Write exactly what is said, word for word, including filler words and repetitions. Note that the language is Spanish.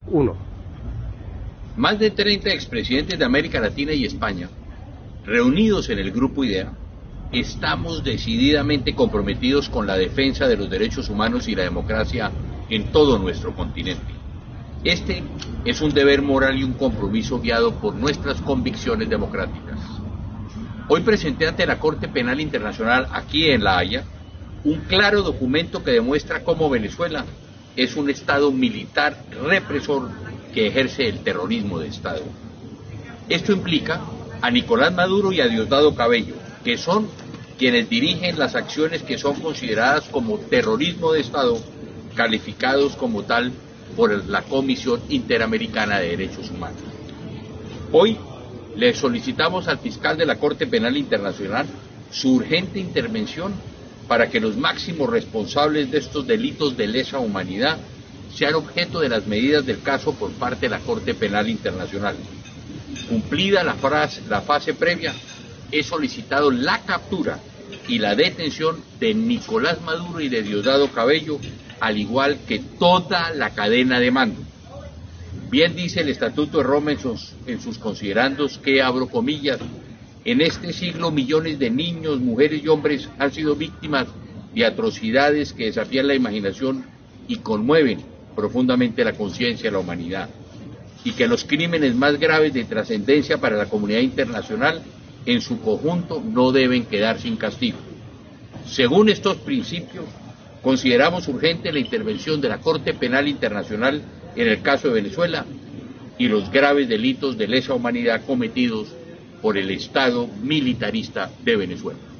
Uno. Más de treinta expresidentes de América Latina y España, reunidos en el Grupo IDEA, estamos decididamente comprometidos con la defensa de los derechos humanos y la democracia en todo nuestro continente. Este es un deber moral y un compromiso guiado por nuestras convicciones democráticas. Hoy presenté ante la Corte Penal Internacional, aquí en La Haya, un claro documento que demuestra cómo Venezuela es un Estado militar represor que ejerce el terrorismo de Estado. Esto implica a Nicolás Maduro y a Diosdado Cabello, que son quienes dirigen las acciones que son consideradas como terrorismo de Estado, calificados como tal por la Comisión Interamericana de Derechos Humanos. Hoy le solicitamos al fiscal de la Corte Penal Internacional su urgente intervención para que los máximos responsables de estos delitos de lesa humanidad sean objeto de las medidas del caso por parte de la Corte Penal Internacional. Cumplida la, frase, la fase previa, he solicitado la captura y la detención de Nicolás Maduro y de Diosdado Cabello, al igual que toda la cadena de mando. Bien dice el Estatuto de Roma en sus, en sus considerandos que, abro comillas, en este siglo millones de niños, mujeres y hombres han sido víctimas de atrocidades que desafían la imaginación y conmueven profundamente la conciencia de la humanidad, y que los crímenes más graves de trascendencia para la comunidad internacional en su conjunto no deben quedar sin castigo. Según estos principios, consideramos urgente la intervención de la Corte Penal Internacional en el caso de Venezuela y los graves delitos de lesa humanidad cometidos por el Estado militarista de Venezuela.